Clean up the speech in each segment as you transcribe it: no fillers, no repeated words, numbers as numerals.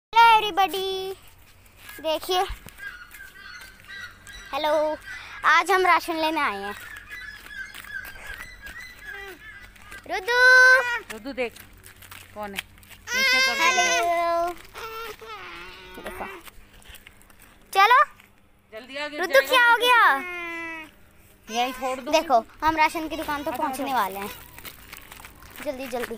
Hello everybody, देखिए। Hello, आज हम राशन लेने आए हैं। रुदू रुदू देख कौन है नीचे कर। हेलो, देखो, चलो जल्दी आ। रुदू क्या हो गया? यहीं छोड़ दो। देखो, हम राशन की दुकान पर पहुंचने वाले हैं। जल्दी जल्दी,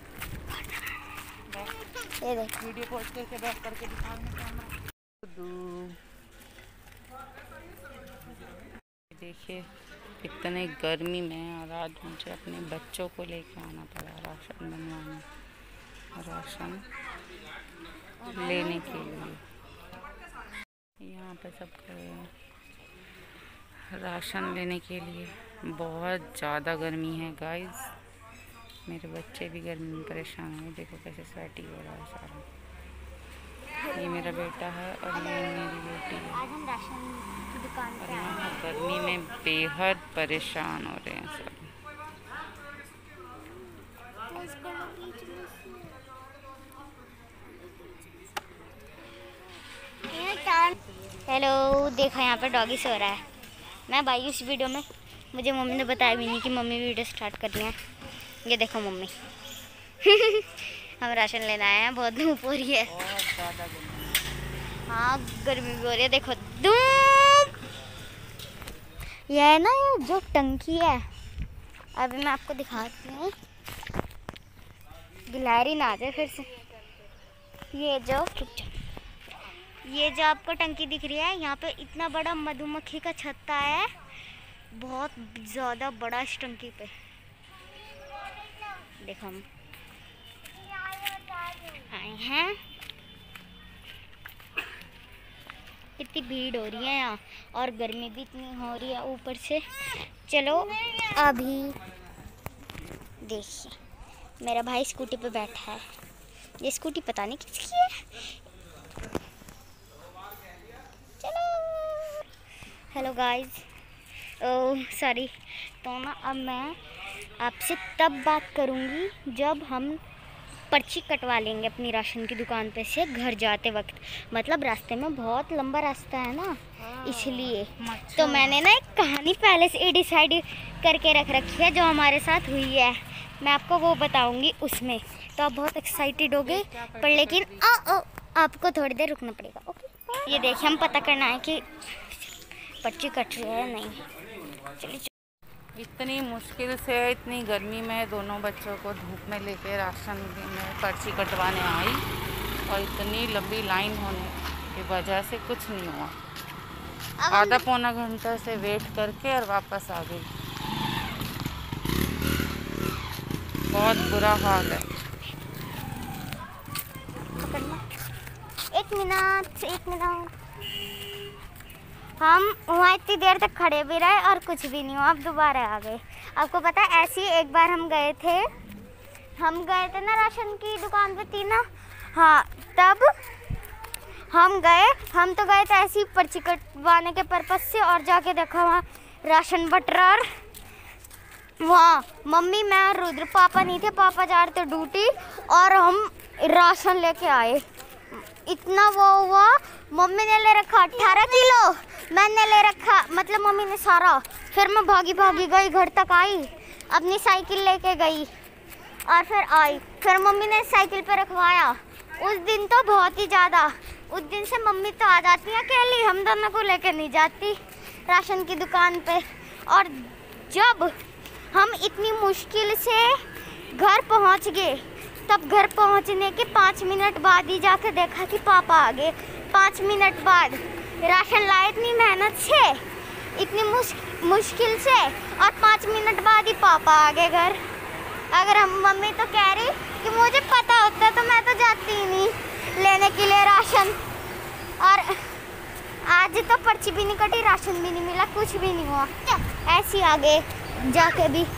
ये देखो। वीडियो पोस्ट करके बैक करके दिखाने कैमरा। देखिए इतने गर्मी में, और आज मुझे अपने बच्चों को लेके आना पड़ा राशन बनवाने, राशन लेने के लिए। यहाँ पे सब खड़े हैं राशन लेने के लिए। बहुत ज़्यादा गर्मी है गाइस। मेरे बच्चे भी गर्मी में परेशान हैं। देखो कैसे स्वेटिंग हो रहा है सारा। ये मेरा बेटा है और ये मेरी बेटी है। आज हम राशन की दुकान और पे आए यहाँ हैं। गर्मी में बेहद परेशान हो रहे हैं सब। हेलो, देखो यहाँ पे डॉगी सो रहा है। मैं भाई उस वीडियो में मुझे मम्मी ने बताया भी नहीं कि मम्मी वीडियो स्टार्ट करनी है। ये देखो मम्मी हम राशन लेने आए हैं। बहुत धूप हो रही है। बहुत ज़्यादा गर्मी। हाँ, गर्मी भी हो रही है। देखो धूप। यह है ना, ये जो टंकी है, अभी मैं आपको दिखाती हूँ। गिलहरी ना आ जाए फिर से। ये जो आपको टंकी दिख रही है, यहाँ पे इतना बड़ा मधुमक्खी का छत्ता है। बहुत ज़्यादा बड़ा इस टंकी पे। देखो हम आए हैं। इतनी भीड़ हो रही है यहाँ, और गर्मी भी इतनी हो रही है ऊपर से। चलो अभी देखिए, मेरा भाई स्कूटी पे बैठा है। ये स्कूटी पता नहीं किसकी है। चलो। Hello guys, oh sorry. तो ना अब मैं आपसे तब बात करूँगी जब हम पर्ची कटवा लेंगे अपनी राशन की दुकान पे से घर जाते वक्त। मतलब रास्ते में बहुत लंबा रास्ता है ना, इसलिए। तो मैंने ना एक कहानी पहले से डिसाइड करके रख रखी है जो हमारे साथ हुई है। मैं आपको वो बताऊंगी उसमें। तो आप बहुत एक्साइटेड हो गए, पर लेकिन आपको थोड़ी देर रुकना पड़ेगा। ओके, ये देखिए, हम पता करना है कि पर्ची कट रही है नहीं। चलिए। इतनी मुश्किल से इतनी गर्मी में दोनों बच्चों को धूप में लेके राशन में पर्ची कटवाने आई, और इतनी लंबी लाइन होने की वजह से कुछ नहीं हुआ। आधा पौना घंटा से वेट करके और वापस आ गई। बहुत बुरा हाल है। एक मिनट। हम वहाँ इतनी देर तक खड़े भी रहे और कुछ भी नहीं हुआ। अब दोबारा आ गए। आपको पता है, ऐसे ही एक बार हम गए थे ना राशन की दुकान पे थी ना। हाँ, तब हम तो गए थे ऐसे ही पर्ची कटवाने के पर्पज से, और जाके देखा वहाँ राशन बट रहा। वहाँ मम्मी, मैं और रुद्र, पापा नहीं थे, पापा जा रहे थे ड्यूटी, और हम राशन लेके आए। इतना वो हुआ, मम्मी ने ले रखा 18 किलो, मैंने ले रखा, मतलब मम्मी ने सारा। फिर मैं भागी गई, घर तक आई, अपनी साइकिल लेके गई और फिर आई। फिर मम्मी ने साइकिल पे रखवाया। उस दिन तो बहुत ही ज़्यादा, उस दिन से मम्मी तो आ जाती है अकेली, हम दोनों को लेकर नहीं जाती राशन की दुकान पे। और जब हम इतनी मुश्किल से घर पहुंच गए, तब घर पहुंचने के 5 मिनट बाद ही जाकर देखा कि पापा आ गए। 5 मिनट बाद राशन लाए, इतनी मेहनत से, इतनी मुश्किल से, और 5 मिनट बाद ही पापा आ गए घर। अगर हम मम्मी तो कह रही कि मुझे पता होता तो मैं तो जाती ही नहीं लेने के लिए राशन। और आज तो पर्ची भी नहीं कटी, राशन भी नहीं मिला, कुछ भी नहीं हुआ। ऐसे ही आ गए जाके भी।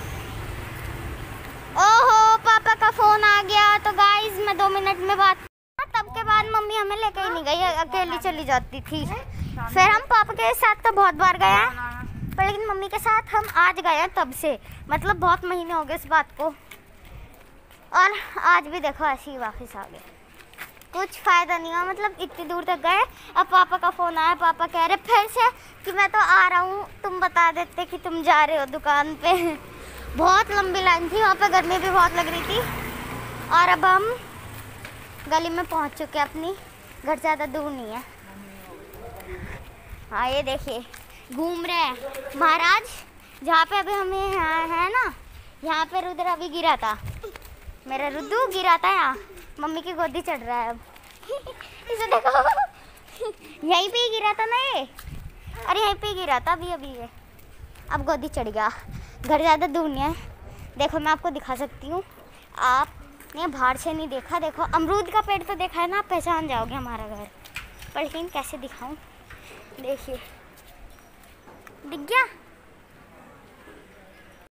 ओहो, पापा का फोन आ गया। तो गाइस, मैं 2 मिनट में बात। तब के बाद मम्मी हमें लेकर ही नहीं गई, अकेली चली जाती थी। फिर हम पापा के साथ तो बहुत बार गए हैं, पर लेकिन मम्मी के साथ हम आज गए हैं तब से। मतलब बहुत महीने हो गए इस बात को। और आज भी देखो ऐसे ही वापस आ गए। कुछ फ़ायदा नहीं हुआ, मतलब इतनी दूर तक गए। अब पापा का फ़ोन आया, पापा कह रहे फिर से कि मैं तो आ रहा हूँ, तुम बता देते कि तुम जा रहे हो दुकान पे। बहुत लंबी लाइन थी वहाँ पे, गर्मी भी बहुत लग रही थी। और अब हम गली में पहुँच चुके हैं अपनी, घर ज़्यादा दूर नहीं है। हाँ ये देखिए घूम रहे हैं महाराज, जहाँ पे अभी हमें है ना, यहाँ पे रुद्र अभी गिरा था, मेरा रुद्दू गिरा था यहाँ, मम्मी की गोदी चढ़ रहा है अब। इसे देखो यहीं पे ही गिरा था ना ये, अरे यहीं पे ही गिरा था अभी ये, अब गोदी चढ़ गया। घर ज़्यादा दूर नहीं है, देखो मैं आपको दिखा सकती हूँ, आपने बाहर से नहीं देखा। देखो अमरूद का पेड़ तो देखा है ना, आप पहचान जाओगे हमारा घर, पर लेकिन कैसे दिखाऊँ, देखिए दिख गया।